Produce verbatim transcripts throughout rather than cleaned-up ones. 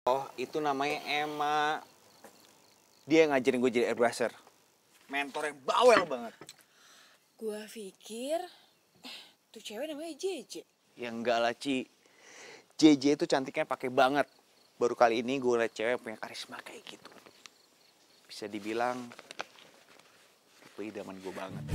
Oh, itu namanya Emma. Dia yang ngajarin gue jadi airbrusher. Mentor yang bawel banget. Gua pikir, eh, tuh cewek namanya Jeje. Ya enggak lah, Ci. J J itu cantiknya pakai banget. Baru kali ini gue liat cewek punya karisma kayak gitu. Bisa dibilang, itu idaman gue banget.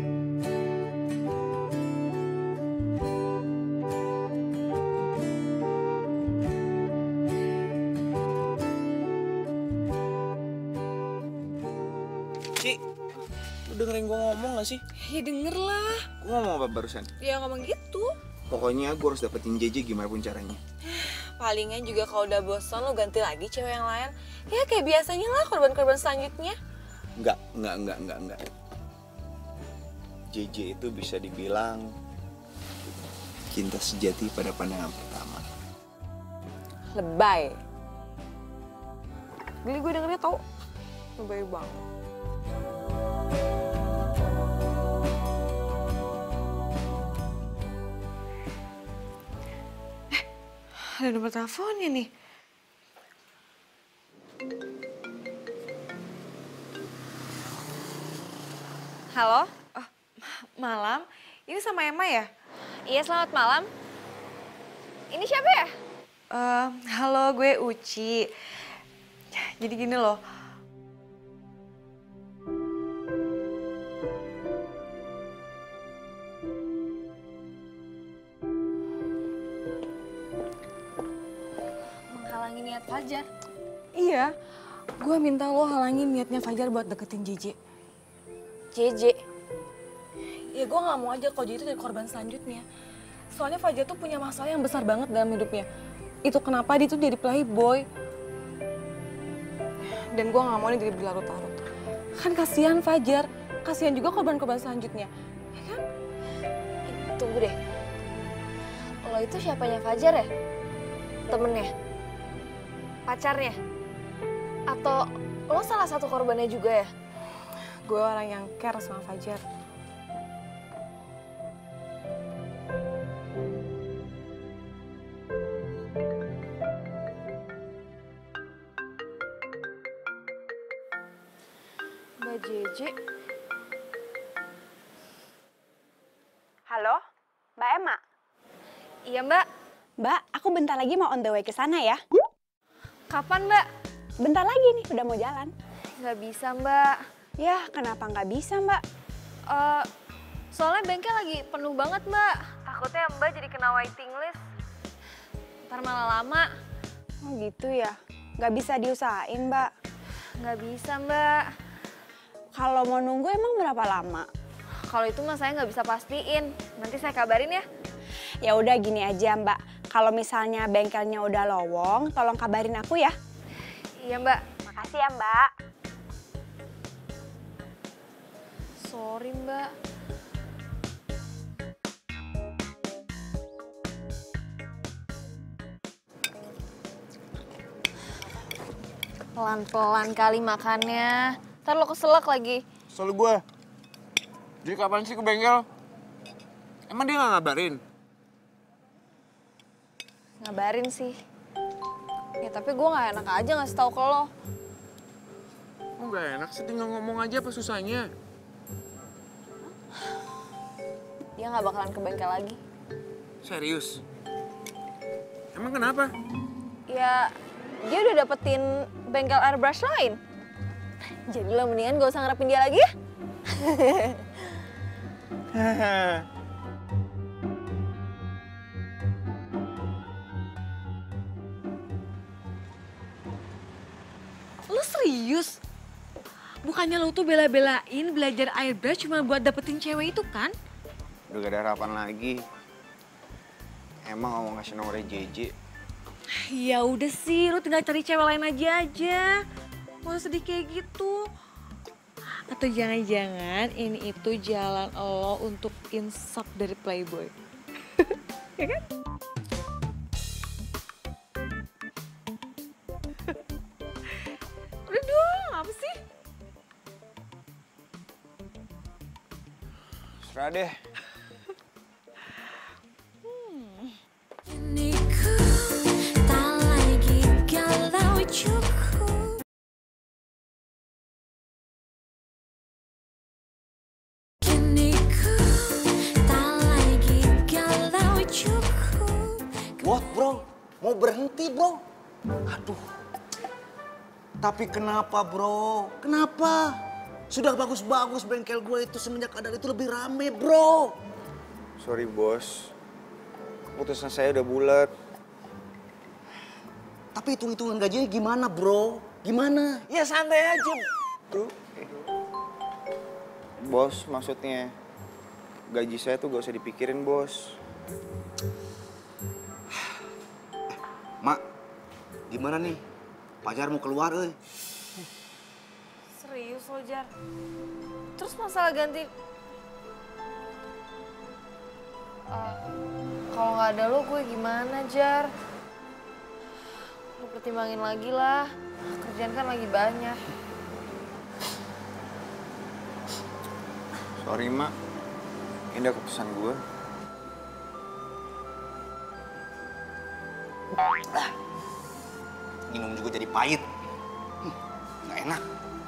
Ci, lu dengerin gue ngomong gak sih? Ya denger lah. Gue ngomong apa barusan? Ya ngomong gitu. Pokoknya gue harus dapetin J J gimana pun caranya. Palingan juga kalau udah bosan lo ganti lagi cewek yang lain. Ya kayak biasanya lah korban-korban selanjutnya. Enggak, enggak, enggak, enggak, enggak. J J itu bisa dibilang cinta sejati pada pandangan pertama. Lebay. Geli gue dengernya tau. Lebay banget. Eh, ada nomor teleponnya nih. Halo? Oh, malam. Ini sama Emma ya? Iya, selamat malam. Ini siapa ya? Eh, halo, gue Uci. Jadi gini loh. Menghalangi niat Fajar. Iya, gue minta lo halangin niatnya Fajar buat deketin Jeje. Jeje. Ya gue gak mau aja kalau Jeje itu jadi korban selanjutnya. Soalnya Fajar tuh punya masalah yang besar banget dalam hidupnya. Itu kenapa dia tuh jadi playboy. Dan gue gak mau nih jadi berlarut-larut. Kan kasihan Fajar, kasihan juga korban-korban selanjutnya. Ya kan? Eh, tunggu deh. Lo itu siapanya Fajar ya? Temennya? Pacarnya? Atau lo salah satu korbannya juga ya? Gue orang yang care sama Fajar. Mbak Jeje. Halo, Mbak Emma. Iya, Mbak. Mbak, aku bentar lagi mau on the way ke sana ya. Kapan, Mbak? Bentar lagi nih, udah mau jalan. Nggak bisa, Mbak. Ya, kenapa nggak bisa, Mbak? Eh, soalnya bengkel lagi penuh banget, Mbak. Takutnya Mbak jadi kena waiting list. Ntar malah lama. Oh gitu ya, nggak bisa diusahain, Mbak. Nggak bisa, Mbak. Kalau mau nunggu emang berapa lama? Kalau itu mah saya nggak bisa pastiin. Nanti saya kabarin ya. Ya udah gini aja, Mbak. Kalau misalnya bengkelnya udah lowong, tolong kabarin aku ya. Iya, Mbak. Makasih ya, Mbak. Sorry, Mbak. Pelan-pelan kali makannya. Ntar lo keselak lagi. Soal gue. Jadi kapan sih ke bengkel? Emang dia gak ngabarin? Ngabarin sih. Ya tapi gue gak enak aja ngasih tau ke lo. Oh gak enak sih, tinggal ngomong aja apa susahnya? Dia gak bakalan ke bengkel lagi. Serius? Emang kenapa? Ya dia udah dapetin bengkel airbrush lain. Jadi lo mendingan gak usah ngarepin dia lagi ya. Lo serius? Bukannya lo tuh bela-belain belajar airbrush cuma buat dapetin cewek itu kan? Udah gak ada harapan lagi. Emang ngomong kasih nomornya J J. Ya udah sih, lo tinggal cari cewek lain aja aja. Gak usah sedih kayak gitu. Atau jangan-jangan ini itu jalan lo untuk insap dari playboy. Ya kan? Udah dong, apa sih? Serah deh. Ini ku tak lagi galau. mau berhenti, bro. Aduh. Tapi kenapa, bro? Kenapa? Sudah bagus-bagus bengkel gue itu semenjak ada itu lebih rame, bro. Sorry bos, keputusan saya udah bulat. Tapi hitung-hitungan gajinya gimana, bro? Gimana? Ya santai aja. Tuh. Bos, maksudnya gaji saya tuh gak usah dipikirin, bos. Mak, gimana nih? Pacar mau keluar, eh. Serius lo, Jar? Terus masalah ganti... Eh, kalau nggak ada lo, gue gimana, Jar? Lo pertimbangin lagi lah. Kerjaan kan lagi banyak. Sorry, Mak. Ini udah keputusan gue. Minum juga jadi pahit. Hmm, nggak enak.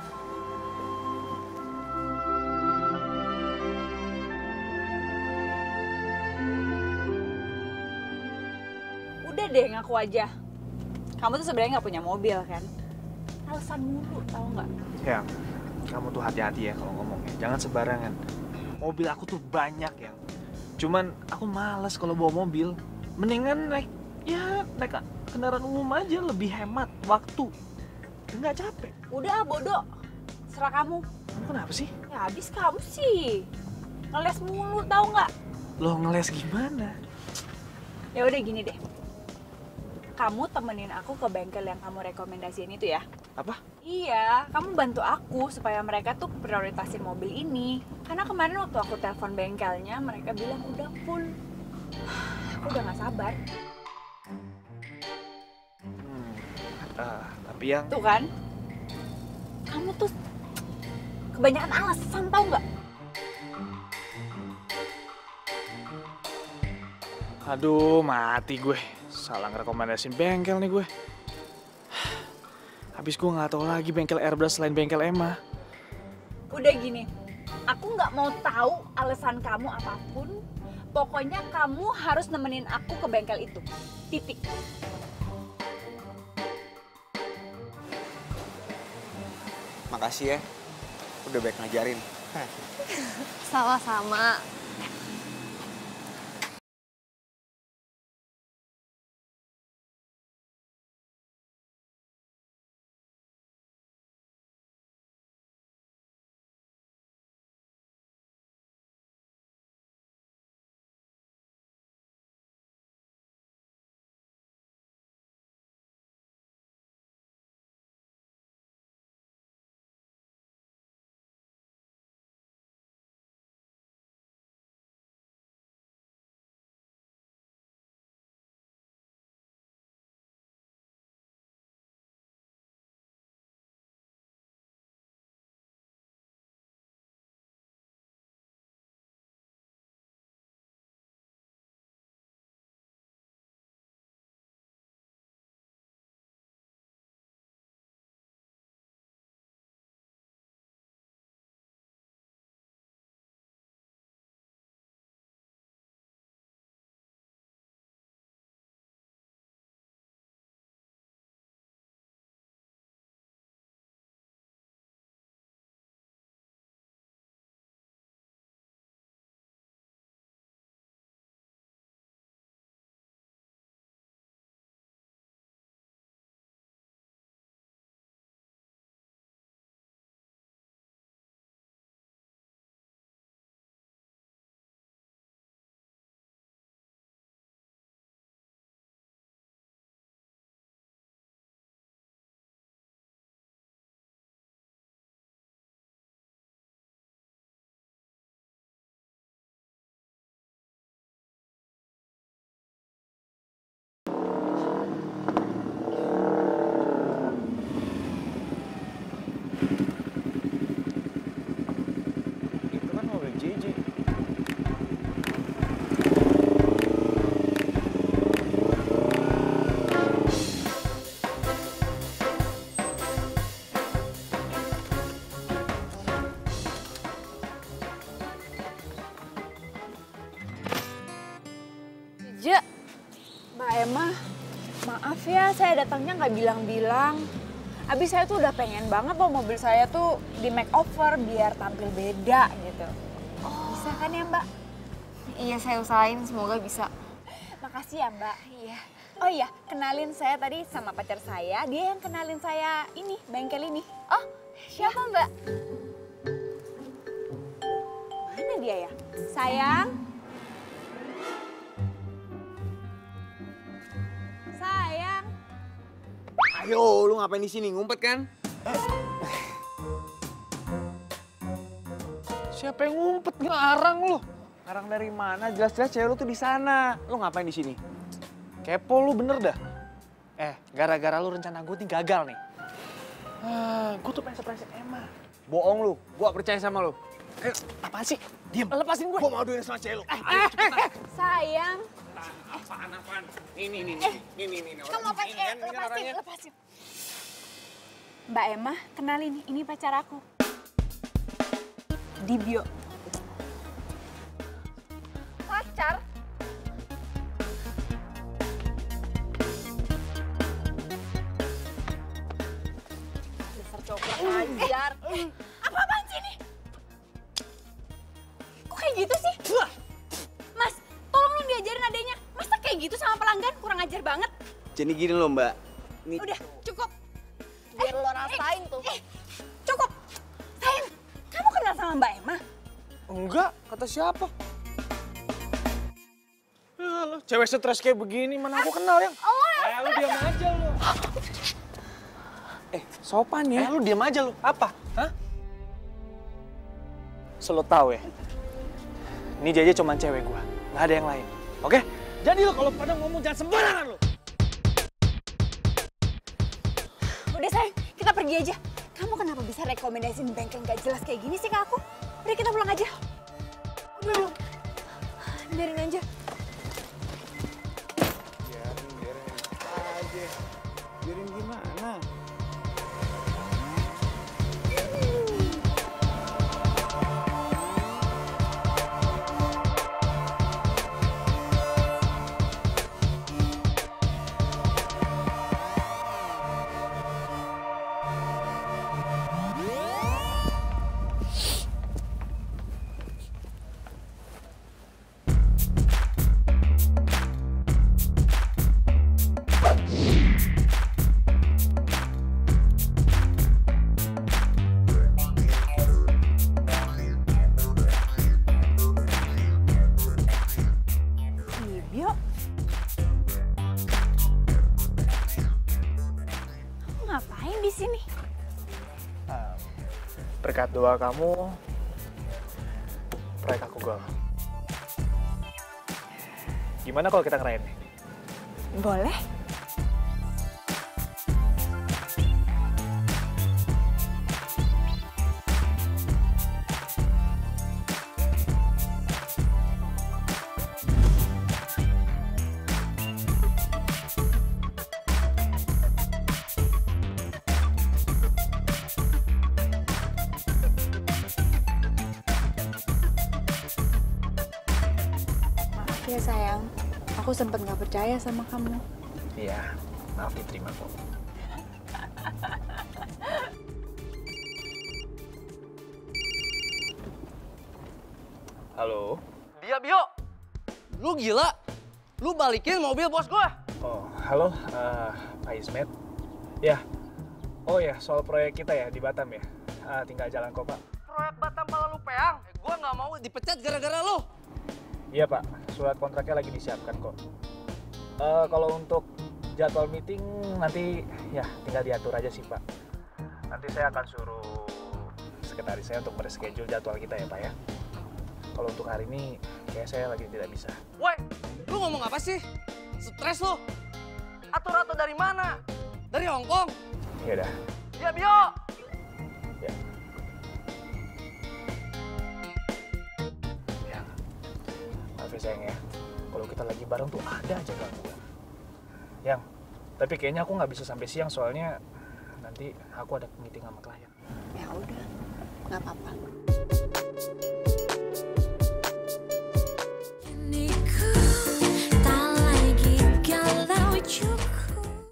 Udah deh ngaku aja. Kamu tuh sebenarnya nggak punya mobil kan? Alasan mulu, tau nggak? Ya, kamu tuh hati-hati ya kalau ngomongnya. Jangan sembarangan. Mobil aku tuh banyak ya. Cuman aku malas kalau bawa mobil. Mendingan naik, ya naik kendaraan umum aja, lebih hemat waktu. Nggak capek. Udah bodoh, serah kamu. Kamu kenapa sih? Ya habis kamu sih. Ngeles mulu, tau nggak? Lo ngeles gimana? Ya udah gini deh. Kamu temenin aku ke bengkel yang kamu rekomendasiin itu ya. Apa? Iya, kamu bantu aku supaya mereka tuh prioritasin mobil ini. Karena kemarin waktu aku telepon bengkelnya, mereka bilang udah full. Aku udah gak sabar. Hmm. Ah, tapi yang Tuh kan, kamu tuh kebanyakan alasan tau nggak? Aduh, mati gue. Salah ngerekomendasiin bengkel nih gue. Habis gue nggak tahu lagi bengkel Airbus selain bengkel Emma. Udah gini, aku nggak mau tahu alasan kamu apapun. Pokoknya kamu harus nemenin aku ke bengkel itu. Titik. Makasih ya, udah baik ngajarin. Sama-sama. Maaf ya, saya datangnya nggak bilang-bilang. Abis saya tuh udah pengen banget loh mobil saya tuh di makeover biar tampil beda gitu. Oh. Bisa kan ya Mbak? Iya, saya usahain, semoga bisa. Makasih ya Mbak. Iya. Oh iya, kenalin saya tadi sama pacar saya. Dia yang kenalin saya ini, bengkel ini. Oh, siapa Mbak? Mana dia ya? Sayang. Sayang. Ayo, lu ngapain di sini? Ngumpet kan? Siapa yang ngumpet? Ngarang lu. Ngarang dari mana? Jelas-jelas cewek lu tuh di sana. Lu ngapain di sini? Kepo lu bener dah. Eh, gara-gara lu rencana gue nih gagal nih. Ah, gue tuh pengen surprise Emma. Bohong lu, gue gak percaya sama lu. Eh, apaan sih? Diam. Lepasin gue. Gue mau duit sama cewek lu. Eh, eh, eh, eh. Sayang. Apaan, apaan? Ini, ini, Eh, ini, ini, ini. Kamu apa sih? Eh, lepasin, lepasin. Mbak Emma, kenalin, ini pacar aku. Dibio. Pacar? Dasar cowok ajar. Eh, apa-apaan sih ini? Kok kayak gitu sih? Mas, tolong dong diajarin adanya. Masa kayak gitu sama pelanggan? Kurang ajar banget. Jadi gini loh mbak. Nih. Udah, cukup. Biar lo rasain tuh. Eh, cukup. Sayang, kamu kenal sama Mbak Emma? Enggak, kata siapa? Ya, lo, cewek stres kayak begini mana aku kenal yang. Eh, lu diam aja lu. Eh, sopan ya. Eh, lu diam aja lu. Apa? Hah? Selo tahu ya. Ini Jaja cuma cewek gua, nggak ada yang lain. Oke? Jadi lo kalau pada ngomong jangan sembarangan lo. Udah sayang, kita pergi aja. Kamu kenapa bisa rekomendasiin bengkel nggak jelas kayak gini sih ke aku? Udah kita pulang aja. Udah, biarin aja. Biarin, biarin aja. Biarin gimana? Dibio. Kamu ngapain di sini? Berkat doa kamu, proyek aku gol. Gimana kalau kita ngerayain nih? Boleh. Maaf ya sayang, aku sempet nggak percaya sama kamu. Iya, maaf diterima kok. Halo? Dia Bio, lu gila? Lu balikin mobil bos gua? Oh, halo, eh, Pak Ismet. Ya, oh ya, soal proyek kita ya di Batam ya. Ah, tinggal jalan kok, Pak. Proyek Batam pala lu peang. Eh, gua nggak mau dipecat gara-gara lu. Iya, Pak. Surat kontraknya lagi disiapkan kok. Eh, kalau untuk jadwal meeting nanti ya tinggal diatur aja sih, Pak. Nanti saya akan suruh sekretaris saya untuk mereschedule jadwal kita ya, Pak ya. Kalau untuk hari ini, kayak saya lagi tidak bisa. Woi, lu ngomong apa sih? Stres lu? Atur-atur dari mana? Dari Hong Kong? Ya udah. Dia Bio. Ya. Ya. Maaf ya sayang ya. Kalau kita lagi bareng tuh ada aja gangguan. Yang, tapi kayaknya aku nggak bisa sampai siang soalnya nanti aku ada meeting sama klien. Ya udah, nggak apa-apa. Kini ku tak lagi galau cukup.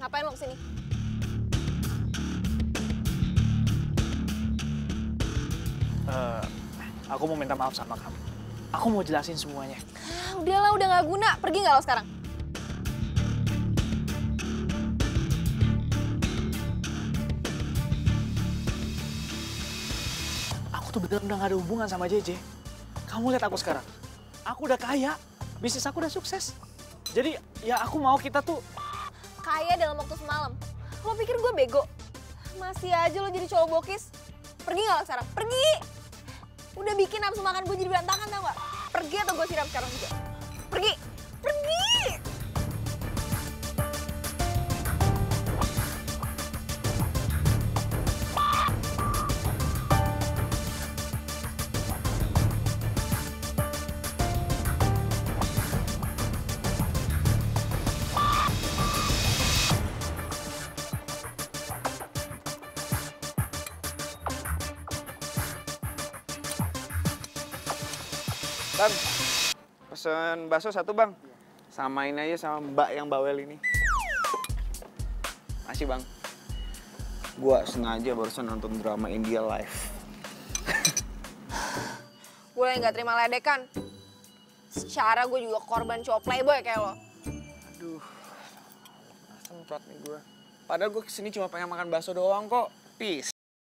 Ngapain lo kesini? Eh, aku mau minta maaf sama kamu. Aku mau jelasin semuanya. Ah, udahlah, udah nggak guna. Pergi nggak lo sekarang? Aku tuh bener udah gak ada hubungan sama J J. Kamu lihat aku sekarang. Aku udah kaya, bisnis aku udah sukses. Jadi ya aku mau kita tuh Kaya dalam waktu semalam. Lo pikir gue bego? Masih aja lo jadi cowok bokis. Pergi nggak lo sekarang? Pergi! Udah bikin nafsu makan gue jadi berantakan tau gak? Pergi atau gue siram sekarang juga? Pergi! Pergi! Bang, pesen bakso satu bang. Samain aja sama mbak yang bawel ini. Makasih bang. Gua sengaja barusan nonton drama India live. Gue yang gak terima ledekan. Secara gue juga korban cowok playboy kayak lo. Aduh, semprot nih gue. Padahal gue kesini cuma pengen makan bakso doang kok. Peace.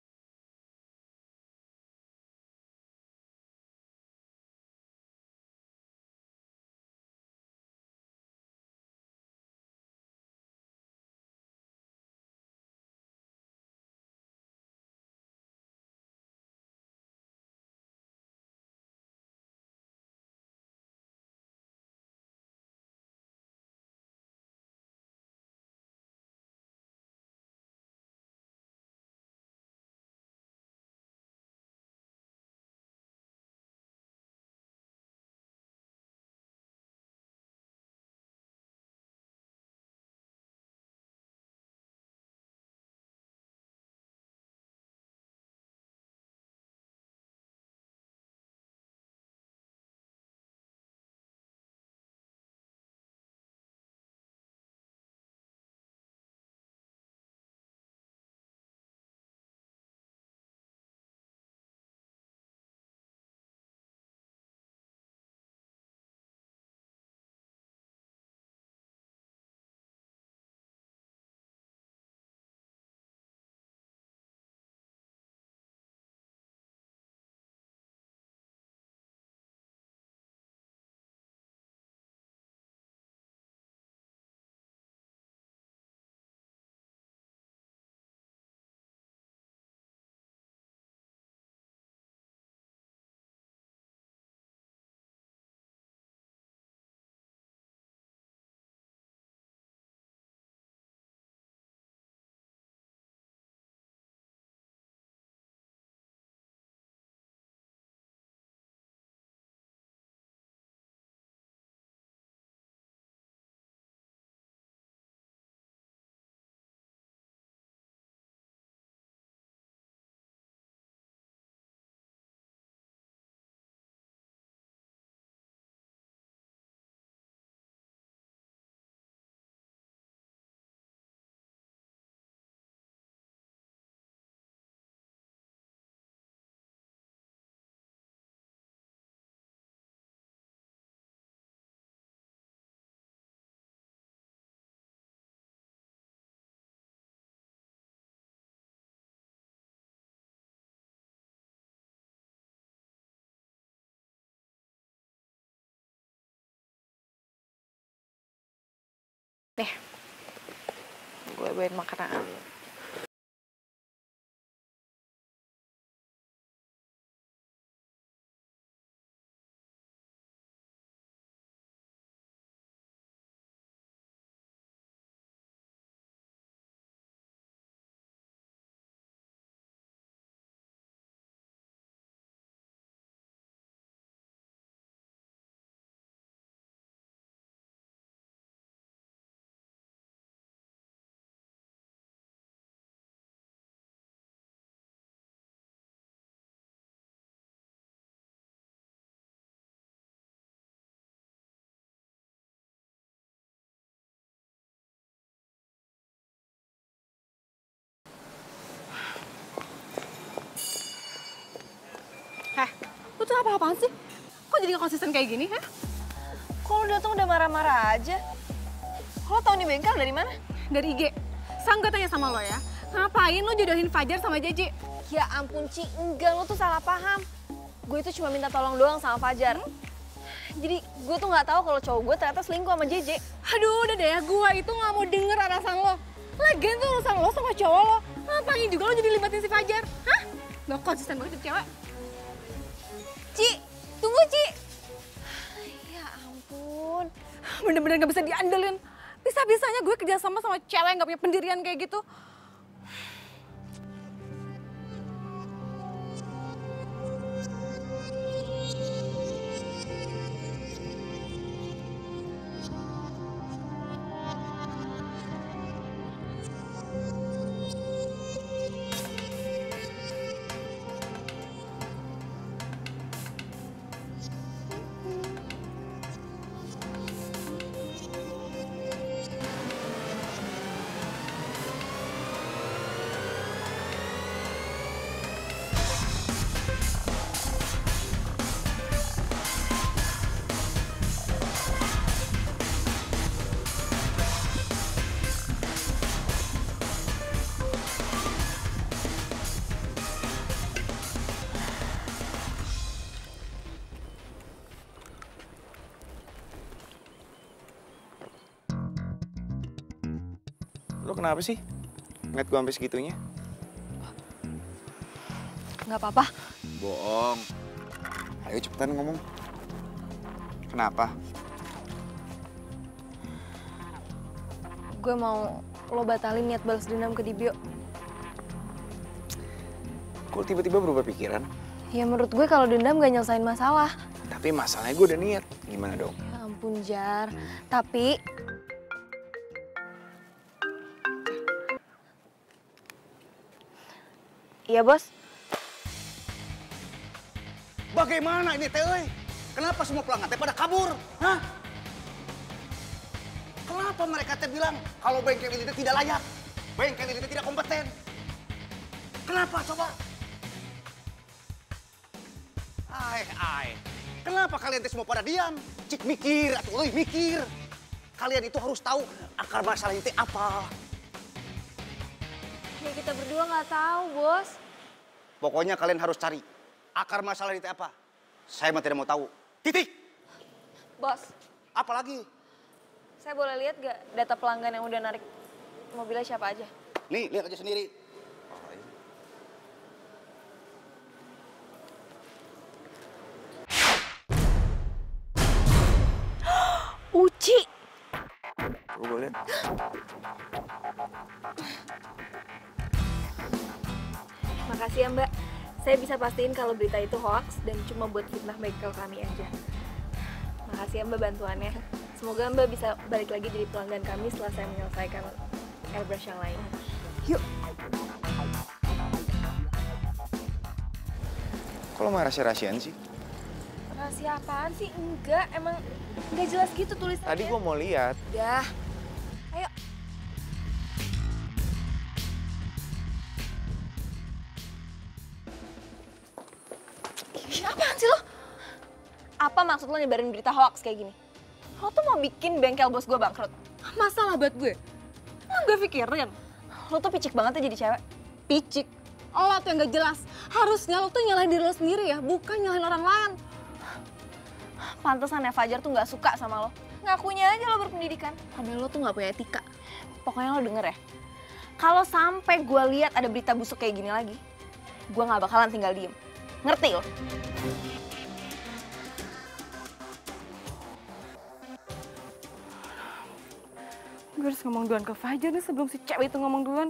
Nih, gue bawain makanan. Heh, lu tuh apa-apaan sih? Kok jadi gak konsisten kayak gini, heh? Kok lu datang udah marah-marah aja? Lo tau nih bengkel dari mana? Dari I G. Sang gue tanya sama lo ya, ngapain lo jodohin Fajar sama Jeje? Ya ampun Ci, enggak, lo tuh salah paham. Gue itu cuma minta tolong doang sama Fajar. Jadi gue tuh nggak tahu kalau cowok gue ternyata selingkuh sama Jeje. Aduh, udah deh ya, gue itu nggak mau denger alasan lo. Lagian tuh urusan lo sama cowok lo. Ngapain juga lo jadi libatin si Fajar? Hah? Lo konsisten banget jadi cewek. Ci, tunggu Ci. Ya ampun. Bener-bener gak bisa diandelin. Bisa-bisanya gue kerjasama sama cewek yang gak punya pendirian kayak gitu. Lo kenapa sih? Ngeliat gue sampai segitunya? Nggak apa-apa. Bohong. Ayo cepetan ngomong. Kenapa? Gue mau lo batalin niat balas dendam ke Dibio. Kok tiba-tiba berubah pikiran? Ya menurut gue kalau dendam gak nyelesain masalah. Tapi masalahnya gue udah niat. Gimana dong? Ya ampun Jar. Tapi iya bos. Bagaimana ini teh? euy? Kenapa semua pelanggan teh pada kabur? Hah? Kenapa mereka teh bilang kalau bengkel ini teh tidak layak? Bengkel ini teh tidak kompeten? Kenapa coba? Ai, ai. Kenapa kalian teh semua pada diam? Cik mikir, atuh euy, mikir. Kalian itu harus tahu akar masalah itu apa. Ya kita berdua nggak tahu bos. Pokoknya kalian harus cari akar masalah itu apa. Saya mah tidak mau tahu. Titik. Bos, Apalagi? saya boleh lihat gak data pelanggan yang udah narik mobilnya siapa aja? Nih, lihat aja sendiri. Uci. Gue boleh. Makasih ya Mbak. Saya bisa pastiin kalau berita itu hoax dan cuma buat fitnah bengkel kami aja. Makasih ya Mbak bantuannya. Semoga Mbak bisa balik lagi jadi pelanggan kami setelah saya menyelesaikan airbrush yang lain. Yuk. Kok lo malah rahasia-rahasiaan sih? Rahasia apaan sih? Enggak, emang nggak jelas gitu tulisannya. Tadi gue mau lihat. Dah. Ayo. Ih, apaan sih lo? Apa maksud lo nyebarin berita hoax kayak gini? Lo tuh mau bikin bengkel bos gue bangkrut? Masalah buat gue. Emang gue pikirin. Lo tuh picik banget ya jadi cewek. Picik. Lo tuh yang gak jelas. Harusnya lo tuh nyalahin diri lo sendiri ya, bukan nyalahin orang lain. Pantesan ya Fajar tuh nggak suka sama lo. Ngakunya aja lo berpendidikan. Padahal lo tuh nggak punya etika. Pokoknya lo denger ya. Kalau sampai gue lihat ada berita busuk kayak gini lagi, gue nggak bakalan tinggal diem. Ngerti lo? Gue harus ngomong duluan ke Fajar nih sebelum si cewek itu ngomong duluan.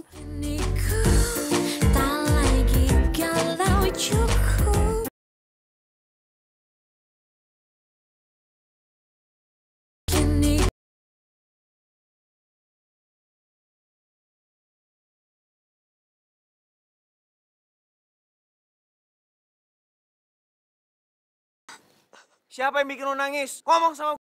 Tak lagi galau cukup. Kini Siapa yang bikin lo nangis? Ngomong sama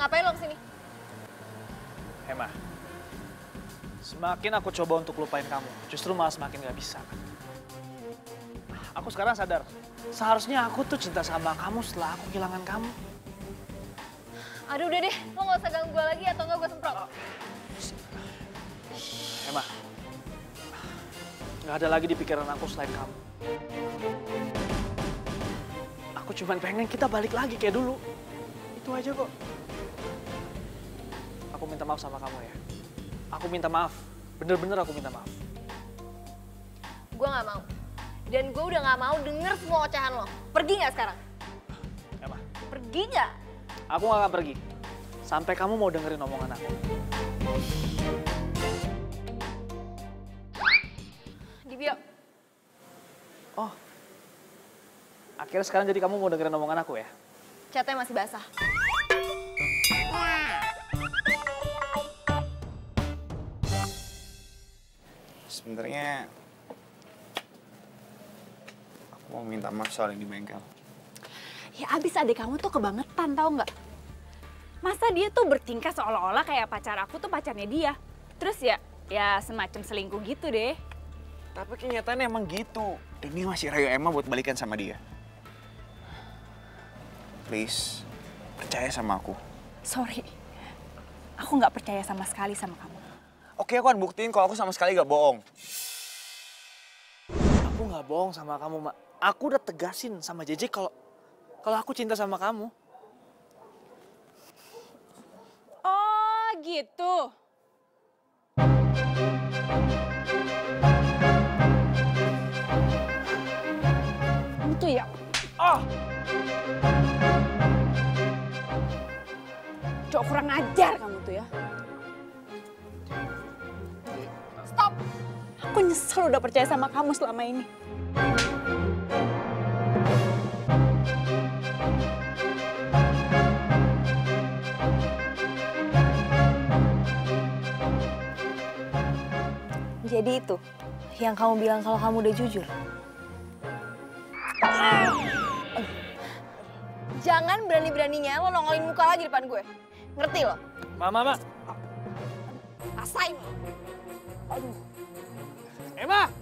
Ngapain lo kesini? Emma, semakin aku coba untuk lupain kamu, justru malah semakin gak bisa. Aku sekarang sadar, seharusnya aku tuh cinta sama kamu setelah aku kehilangan kamu. Aduh udah deh, lo gak usah ganggu gue lagi atau enggak gue semprot. Emma, gak ada lagi di pikiran aku selain kamu. Aku cuma pengen kita balik lagi kayak dulu. Itu aja kok. Aku minta maaf sama kamu ya. Aku minta maaf. Bener-bener aku minta maaf. Gue gak mau. Dan gue udah gak mau denger semua ocehan lo. Pergi gak sekarang? Emma, Pergi gak? aku gak akan pergi. Sampai kamu mau dengerin omongan aku. Di bio. Oh, akhirnya sekarang jadi kamu mau dengerin omongan aku ya? Catnya masih basah. Sebenarnya aku mau minta maaf soal ini di bengkel. Ya abis adik kamu tuh kebangetan tau nggak? Masa dia tuh bertingkah seolah-olah kayak pacar aku tuh pacarnya dia. Terus ya, ya semacam selingkuh gitu deh. Tapi kenyataannya emang gitu. Dan dia masih rayu Emma buat balikan sama dia. Please, percaya sama aku. Sorry, aku nggak percaya sama sekali sama kamu. Oke, aku akan buktiin kalau aku sama sekali gak bohong. Aku nggak bohong sama kamu, Mak. Aku udah tegasin sama J J kalau kalau aku cinta sama kamu. Oh gitu. Kamu tuh ya. Oh, Cok kurang ajar kamu tuh ya. Stop. Aku nyesel udah percaya sama kamu selama ini. Jadi itu yang kamu bilang kalau kamu udah jujur. Jangan berani-beraninya lo nongolin muka lagi depan gue. Ngerti lo? Mama, Mama. Rasain. Emma!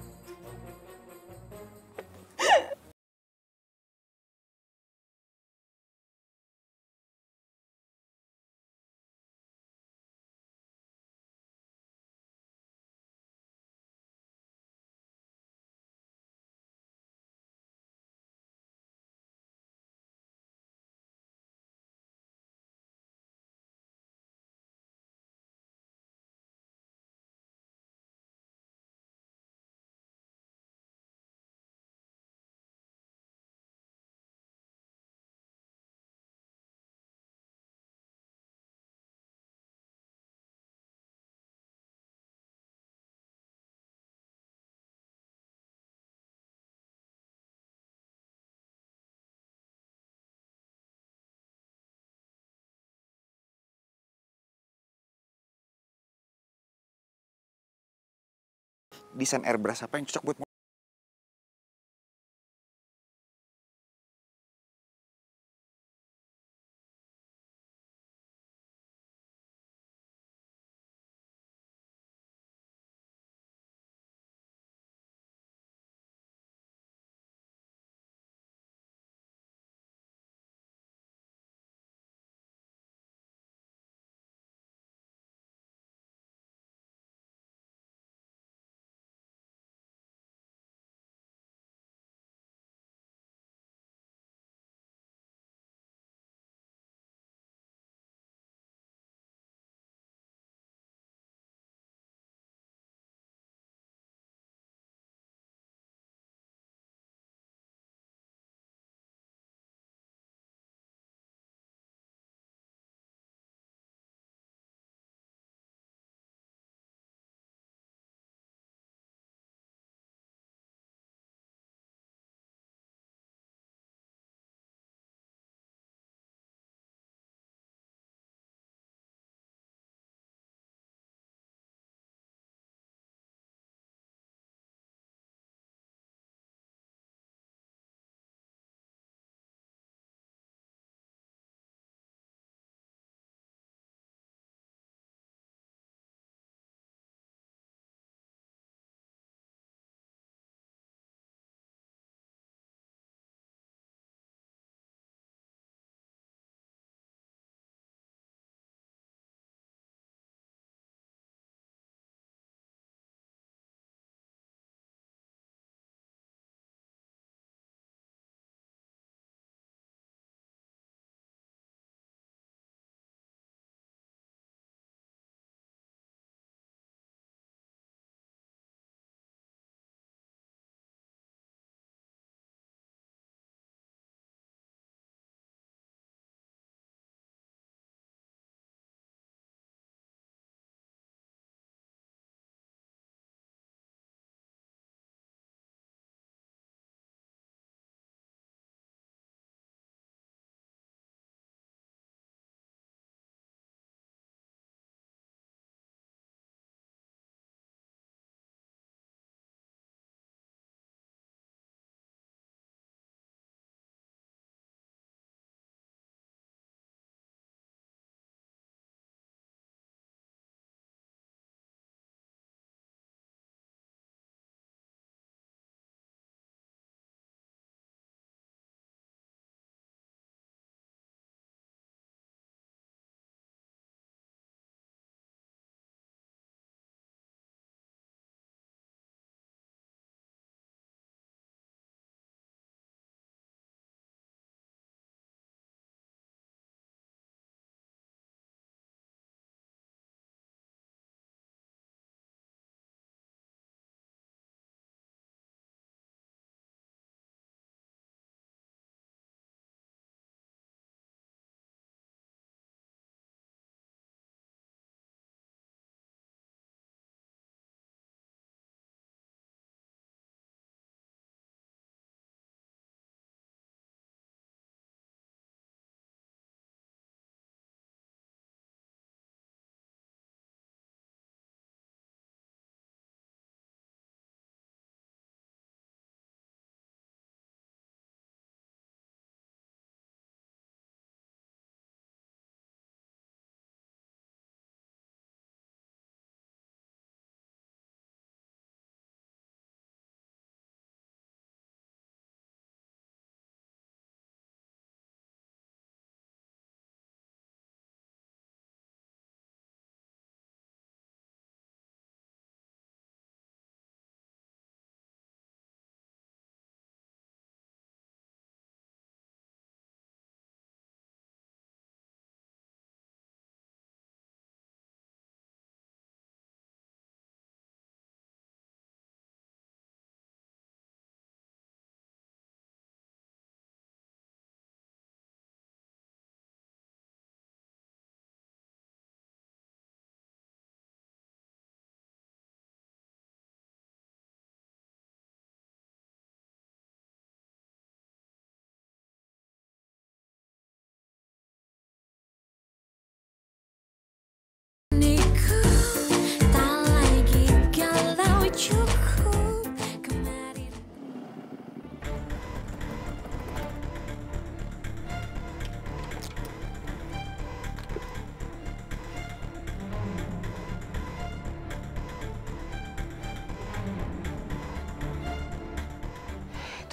Desain airbrush apa yang cocok buat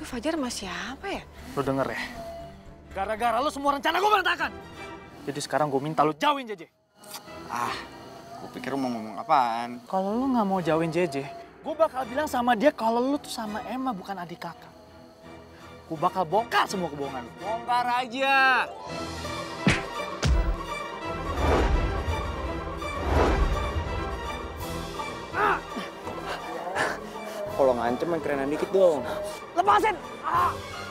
Fajar sama siapa ya? Lo denger ya? Gara-gara lo semua rencana gue berantakan. Jadi sekarang gue minta lo jauhin J J. Ah, gue pikir mau ngomong apaan. Kalau lo nggak mau jauhin J J, gue bakal bilang sama dia kalau lo tuh sama Emma bukan adik kakak. Gue bakal bongkar semua kebohongan lo. Bongkar aja. Kalau ngancem yang kerenan dikit dong. Lepasin! Ah!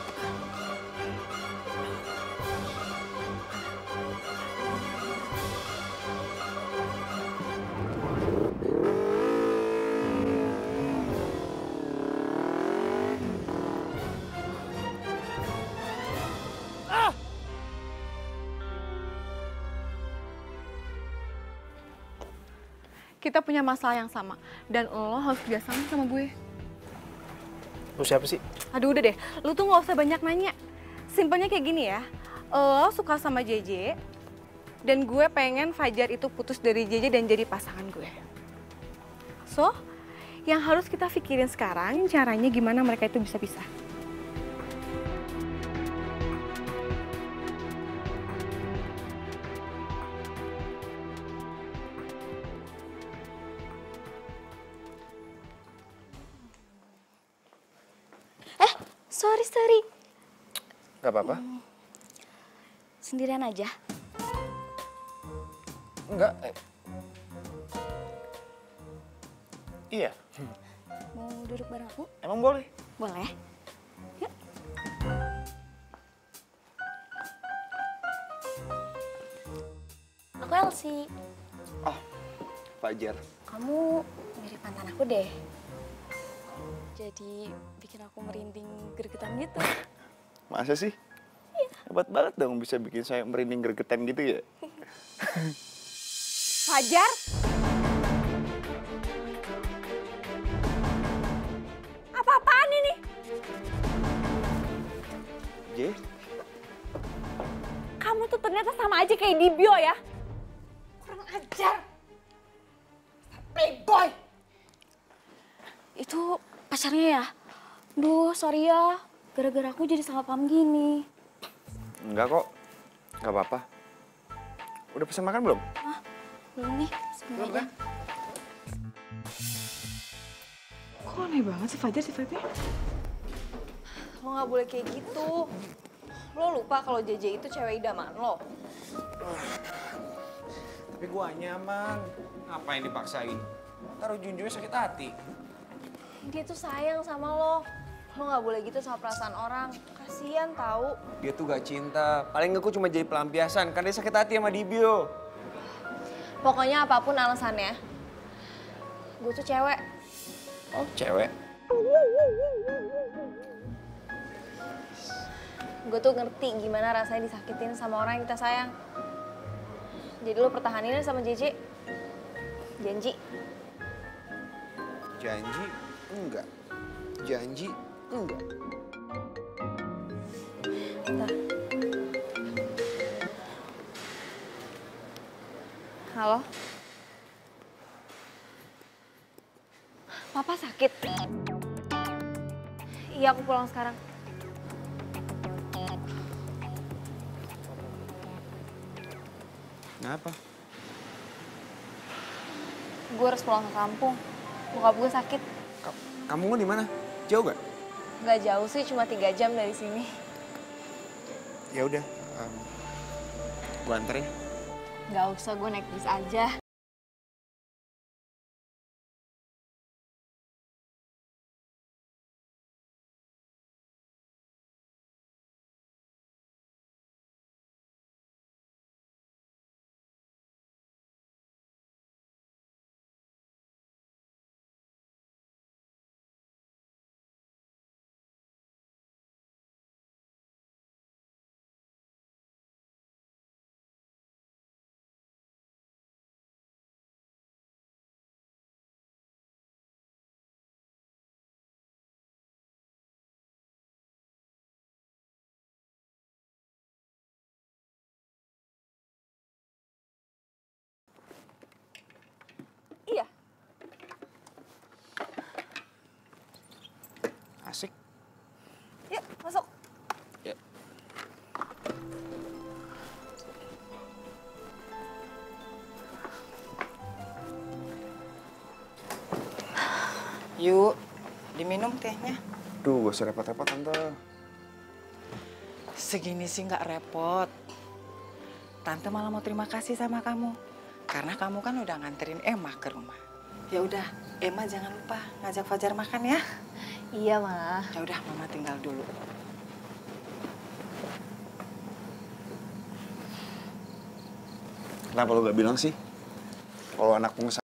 Kita punya masalah yang sama. Dan lo harus kerjasama sama gue. Lo siapa sih? Aduh udah deh, lo tuh gak usah banyak nanya. Simpelnya kayak gini ya, lo suka sama J J, dan gue pengen Fajar itu putus dari J J dan jadi pasangan gue. So, yang harus kita pikirin sekarang caranya gimana mereka itu bisa pisah. Eh, sorry, sorry. Gak apa-apa. Sendirian aja. Enggak. Eh. Iya. Mau duduk bareng aku? Emang boleh? Boleh. Yuk. Aku Elsie. Oh, Fajar. Kamu mirip mantan aku deh. Jadi bikin aku merinding gregetan gitu. Masa sih? Hebat banget dong bisa bikin saya merinding gregetan gitu ya. Fajar? Apa-apaan ini? J? Kamu tuh ternyata sama aja kayak di bio ya. Kurang ajar. Playboy. Itu pacarnya ya? Duh, sorry ya. Gara-gara aku jadi salah paham gini. Enggak kok. Gak apa-apa. Udah pesan makan belum? Ah, belum nih. Sebentar aja. Kok aneh banget sih Fajar sifatnya? Lo nggak boleh kayak gitu. Lo lupa kalau J J itu cewek idaman lo. Tapi gua nyaman. Ngapain dipaksain? Taruh junjungnya sakit hati. Dia tuh sayang sama lo. Lo nggak boleh gitu sama perasaan orang. Kasian tahu. Dia tuh gak cinta. Paling gak cuma jadi pelampiasan. Kan dia sakit hati sama Dibio. Pokoknya apapun alasannya, gue tuh cewek. Oh, cewek? Gue tuh ngerti gimana rasanya disakitin sama orang yang kita sayang. Jadi lo pertahanin sama J J. Janji. Janji? Enggak. Janji? Enggak. Bentar. Halo? Papa sakit? Iya, aku pulang sekarang. Kenapa? Gue harus pulang ke kampung. Bokap gue sakit. Ka- Kamu di mana? Jauh gak? Gak jauh sih, cuma tiga jam dari sini. Ya udah, um, gua anterin. Gak usah, gue naik bis aja. Yuk, diminum tehnya. Duh, gak usah repot-repot tante. Segini sih nggak repot. Tante malah mau terima kasih sama kamu. Karena kamu kan udah nganterin Emma ke rumah. Ya udah, Emma jangan lupa ngajak Fajar makan ya. Iya, Ma. Ya udah, Mama tinggal dulu. Kenapa lo gak bilang sih? Kalau anak pengusaha